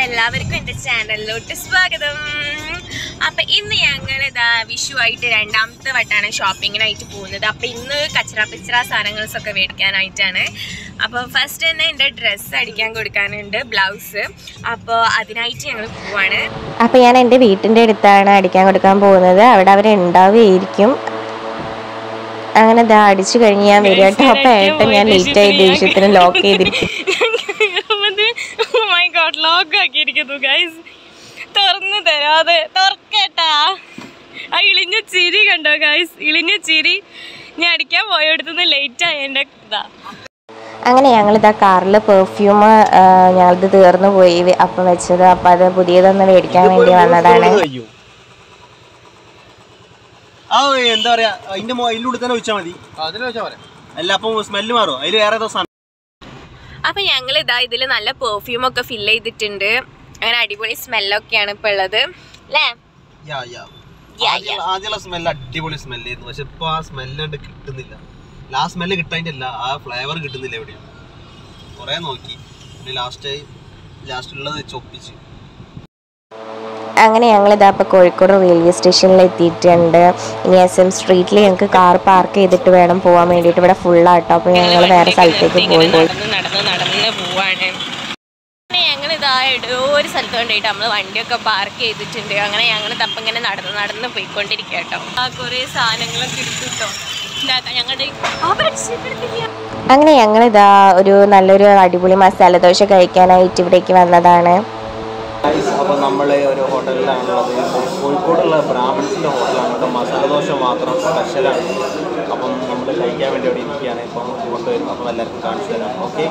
എല്ലാവർക്കും എൻ്റെ ചാനലിലോട്ട് സ്വാഗതം. അപ്പം ഇന്ന് ഞങ്ങൾ വിഷുവായിട്ട് രണ്ടാമത്തെ വട്ടാണ് ഷോപ്പിങ്ങിനായിട്ട് പോകുന്നത്. അപ്പം ഇന്ന് കച്ചറ പിച്ചറ സാധനങ്ങളൊക്കെ മേടിക്കാനായിട്ടാണ്. അപ്പോൾ ഫസ്റ്റ് തന്നെ എൻ്റെ ഡ്രസ്സ് അടിക്കാൻ കൊടുക്കാനുണ്ട്, ബ്ലൗസ്. അപ്പോൾ അതിനായിട്ട് ഞങ്ങൾ പോവാണ്. അപ്പോൾ ഞാൻ എൻ്റെ വീട്ടിൻ്റെ അടുത്താണ് അടിക്കാൻ കൊടുക്കാൻ പോകുന്നത്. അവിടെ അവരുണ്ടാവുകയായിരിക്കും. അങ്ങനെ അടിച്ചു കഴിഞ്ഞ് ഞാൻ വരിക കേട്ടോ. അപ്പം ഏട്ടൻ ഞാൻ ലേറ്റായി ദേഷ്യത്തിന് ലോക്ക് ചെയ്തിരിക്കും. ലോക്ക് ആക്കിയിരിക്കുന്നു ഗൈസ്, തുറന്നു തരാതെ. തുറക്കേട്ടാ. ആ ഇളിഞ്ഞ ചിരി കണ്ടോ ഗൈസ്, ഇളിഞ്ഞ ചിരി. ഞാൻ അടിക്കാൻ പോയടുത്തുനിന്ന് ലേറ്റ് ആയ എൻ്റെ ഇതാ. അങ്ങനെ ഞങ്ങളിതാ കാറിൽ പെർഫ്യൂം ഞങ്ങളിത് തീർന്നു പോയി അപ്പം വെച്ചത്. അപ്പം അത് പുതിയതൊന്ന് മേടിക്കാൻ വേണ്ടി വന്നതാണ്. എന്താ പറയാ, അതിന്റെ അതിലൂടെ തന്നെ ഒഴിച്ചാൽ മതി. അല്ല അപ്പം സ്മെല്ല് മാറും. അതിൽ വേറെ ഏതോ സാധനം. അപ്പം ഞങ്ങൾ ഇതിൽ നല്ല പെർഫ്യൂമൊക്കെ ഫില്ല് ചെയ്തിട്ടുണ്ട്. അങ്ങനെ അടിപൊളി സ്മെല്ലൊക്കെയാണ് ഇപ്പം ഉള്ളത് അല്ലേ? ആദ്യമുള്ള സ്മെല്ല് അടിപൊളി സ്മെല്ലായിരുന്നു. പക്ഷെ ഇപ്പൊ ആ സ്മെല്ല് കിട്ടുന്നില്ല. ആ സ്മെല്ല് കിട്ടാനില്ല, ആ ഫ്ലേവർ കിട്ടുന്നില്ല എവിടെയാണ്. കുറെ നോക്കി, ലാസ്റ്റുള്ളത് ചൊപ്പിച്ച്. അങ്ങനെ ഞങ്ങളിതാ ഇപ്പോൾ കോഴിക്കോട് റെയിൽവേ സ്റ്റേഷനിൽ എത്തിയിട്ടുണ്ട്. ഇനി SM സ്ട്രീറ്റിൽ ഞങ്ങൾക്ക് കാർ പാർക്ക് ചെയ്തിട്ട് വേണം പോകാൻ വേണ്ടിയിട്ട്. ഇവിടെ ഫുള്ളാട്ടോ. അപ്പോൾ ഞങ്ങൾ വേറെ സ്ഥലത്തേക്ക് പോയി നടന്ന് പോവാണ്. ഞങ്ങളിതാ ഒരു സ്ഥലത്ത് കൊണ്ടായിട്ട് നമ്മൾ വണ്ടിയൊക്കെ പാർക്ക് ചെയ്തിട്ടുണ്ട്. അങ്ങനെ ഞങ്ങൾ തപ്പം ഇങ്ങനെ നടന്ന് പോയിക്കൊണ്ടിരിക്കുക കേട്ടോ. ആ കുറേ സാധനങ്ങളൊക്കെ എടുത്തിട്ടോ. അങ്ങനെ ഞങ്ങളിതാ ഒരു നല്ലൊരു അടിപൊളി മസാല ദോശ കഴിക്കാനായിട്ട് ഇവിടേക്ക് വന്നതാണ്. അപ്പോൾ നമ്മൾ ഒരു ഹോട്ടലിലാണുള്ളത്. കോഴിക്കോടുള്ള ബ്രാഹ്മിൻസിൻ്റെ ഹോട്ടലാണ് കേട്ടോ. മസാല ദോശ മാത്രം സ്പെഷ്യലാണ്. അപ്പം നമ്മൾ കഴിക്കാൻ വേണ്ടി അവിടെ ഇരിക്കുകയാണ്. ഇപ്പം കൊണ്ടുവരും. അപ്പം എല്ലാവർക്കും കാണിച്ചു തരാം. ഓക്കെ.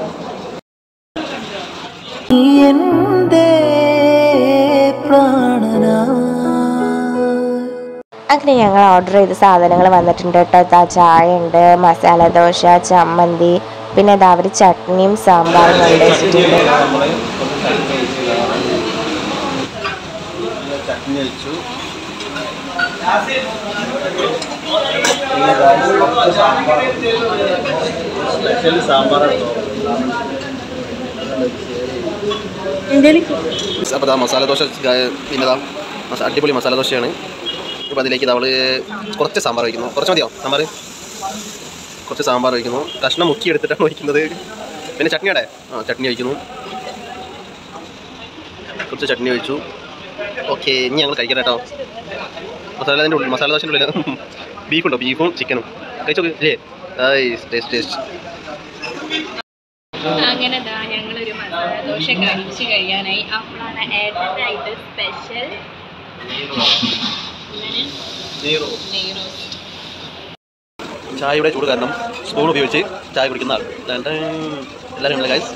അങ്ങനെ ഞങ്ങൾ ഓർഡർ ചെയ്ത സാധനങ്ങൾ വന്നിട്ടുണ്ട് കേട്ടോ. ചായ ഉണ്ട്, മസാല ദോശ, ചമ്മന്തി, പിന്നെ ഇതാ അവർ ചട്നിയും സാമ്പാറും കൊണ്ടുവച്ചിട്ടുണ്ട്. ചട്നി വെച്ചു. സ്പെഷ്യൽ സാമ്പാർ. അപ്പോൾ മസാല ദോശ, പിന്നെ അടിപൊളി മസാല ദോശയാണ്. അപ്പോൾ അതിലേക്ക് നമ്മൾ കുറച്ച് സാമ്പാർ വയ്ക്കുന്നു. കുറച്ച് മതിയോ സാമ്പാർ? കുറച്ച് സാമ്പാർ വയ്ക്കുന്നു. കഷ്ണം മുക്കി എടുത്തിട്ടാണ് വയ്ക്കുന്നത്. പിന്നെ ചട്നിയുടെ ചട്നി വയ്ക്കുന്നു. കുറച്ച് ചട്നി വെച്ചു. ഓക്കെ, ഇനി ഞങ്ങൾ കഴിക്കാം കേട്ടോ. മസാലതിൻ്റെ ഉള്ളിൽ, മസാല ദോശൻ്റെ ഉള്ളിൽ ബീഫുണ്ടോ? ബീഫും ചിക്കനും കഴിച്ചോ അല്ലേ? ടേസ്റ്റ്. അങ്ങനെ ഞങ്ങളൊരു മസാല ദോശ കഴിച്ച് കഴിയാനായി. അപ്പോഴാണ് ഏട്ടനായിട്ട് സ്പെഷ്യൽ ചായയുടെ ചൂട് കാരണം സ്പൂൺ ഉപയോഗിച്ച് ചായ കുടിക്കുന്ന ആൾ എല്ലാവരും ഉണ്ട് ഗൈസ്.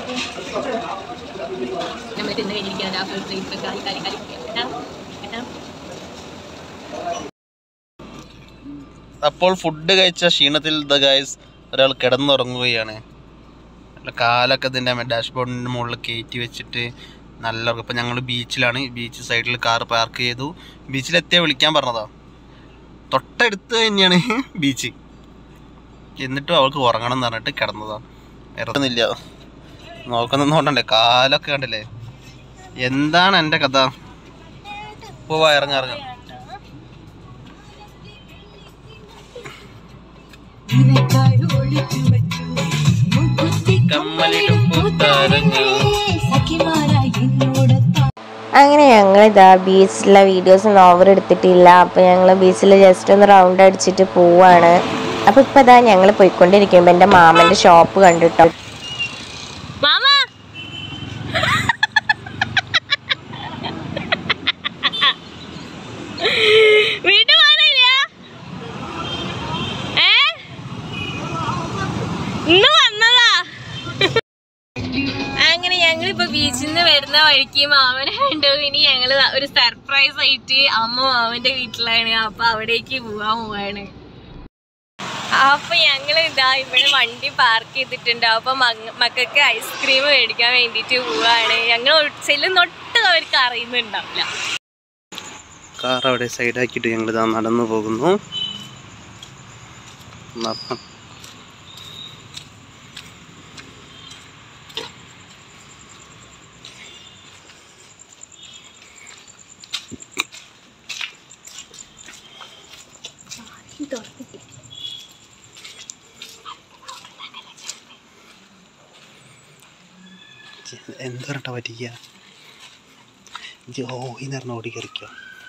അപ്പോൾ ഫുഡ് കഴിച്ച ക്ഷീണത്തിൽ ഗൈസ് ഒരാൾ കിടന്നുറങ്ങുകയാണ്. കാലൊക്കെ ഇതിൻ്റെ ഡാഷ്ബോർഡിൻ്റെ മുകളിൽ കയറ്റി വെച്ചിട്ട് നല്ല ഉറക്കം. ഇപ്പം ഞങ്ങൾ ബീച്ചിലാണ്. ബീച്ച് സൈഡിൽ കാർ പാർക്ക് ചെയ്തു. ബീച്ചിലെത്തിയാൽ വിളിക്കാൻ പറഞ്ഞതാ. തൊട്ടടുത്ത് തന്നെയാണ് ബീച്ച്. എന്നിട്ടും അവൾക്ക് ഉറങ്ങണം എന്ന് പറഞ്ഞിട്ട് കിടന്നതാ. ഇറങ്ങുന്നില്ല. നോക്കുന്നോണ്ടല്ലേ, കാലൊക്കെ കണ്ടല്ലേ. എന്താണ് എൻ്റെ കഥ? പോവാ, ഇറങ്ങാം. അങ്ങനെ ഞങ്ങൾ ബീച്ചിലെ വീഡിയോസ് ഓവർ എടുത്തിട്ടില്ല. അപ്പോൾ ഞങ്ങൾ ബീച്ചിൽ ജസ്റ്റ് ഒന്ന് റൗണ്ട് അടിച്ചിട്ട് പോവാണ്. അപ്പോൾ ഇപ്പം ഞങ്ങൾ പോയിക്കൊണ്ടിരിക്കുമ്പോൾ എൻ്റെ മാമൻ്റെ ഷോപ്പ് കണ്ടിട്ടോ. അങ്ങനെ ഞങ്ങളിപ്പോ ബീച്ചിൽ നിന്ന് വരുന്ന വഴിക്ക് മാമനെ കണ്ടു. ഇനി ഞങ്ങള് ഒരു സർപ്രൈസ് ആയിട്ട് അമ്മ മാമന്റെ വീട്ടിലാണ്. അപ്പൊ അവിടേക്ക് പോവാണ്. അപ്പൊ ഞങ്ങൾ ഇവിടെ വണ്ടി പാർക്ക് ചെയ്തിട്ടുണ്ട്. അപ്പൊ മക്കൾക്ക് ഐസ്ക്രീം മേടിക്കാൻ വേണ്ടിട്ട് പോവാണ്. ഞങ്ങൾ ചെല്ലുന്നൊട്ട് അവർക്ക് അറിയുന്നുണ്ടാവില്ല. കാർ അവിടെ സൈഡാക്കിയിട്ട് ഞങ്ങൾ നടന്നു പോകുന്നു. എന്താ പറഞ്ഞാ പറ്റിക്കുക ഓഹിന്ന് പറഞ്ഞ ഓടി കയറിക്കോ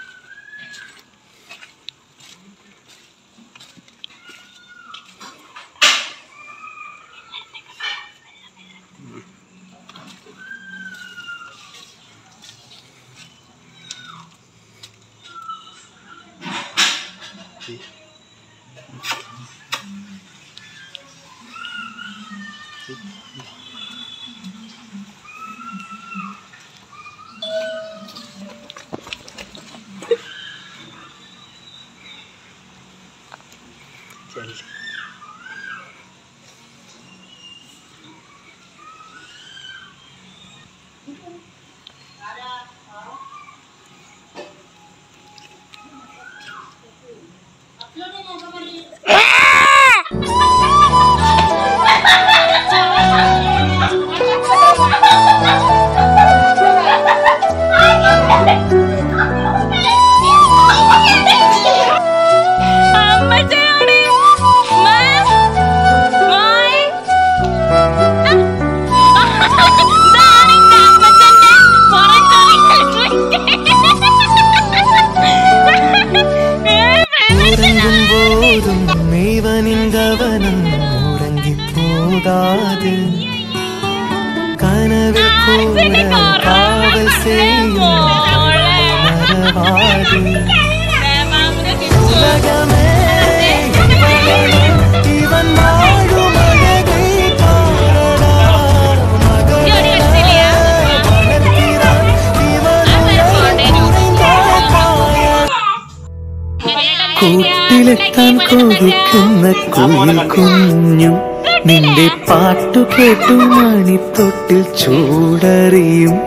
കൂട്ടിലെത്താൻ കൊതിക്കുന്ന കുയിൽ കുഞ്ഞും നിന്റെ പാട്ടു കേട്ടു മണിത്തൊട്ടിൽ ചൂടറിയും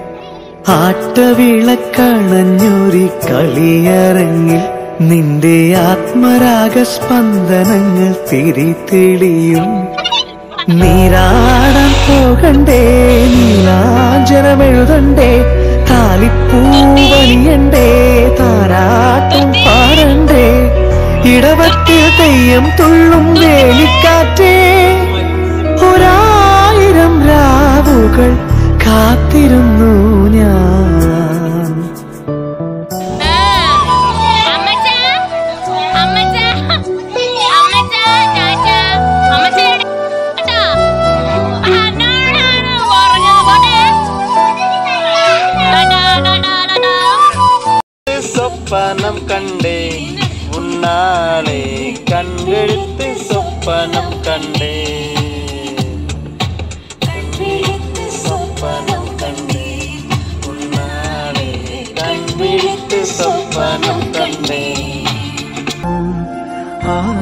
ആട്ടവിളക്കണഞ്ഞൊരി കളിയരങ്ങിൽ നിന്റെ ആത്മരാഗസ്പന്ദനങ്ങൾ തിരിതെളിയും നീരാടാൻ പോകണ്ടേ നീലാഞ്ജനമെഴുതണ്ടേ താലിപ്പൂവണിയണ്ടേ താരാട്ടും പാടണ്ടേ ഇടവത്തിൽ തെയ്യം തുള്ളും വേലിക്കാറ്റേ ഒരായിരം രാവുകൾ കാത്തിരുന്നു ഞാൻ സ്വപ്നം കണ്ടേ ഉണ്ണാളെ കണ്ടെടുത്ത് സ്വപ്നം കണ്ടേ സ്വപ്നം കണ്ടേ ഉണ്ണാളെ കണ്ടെടുത്ത് സ്വപ്നം കണ്ടേ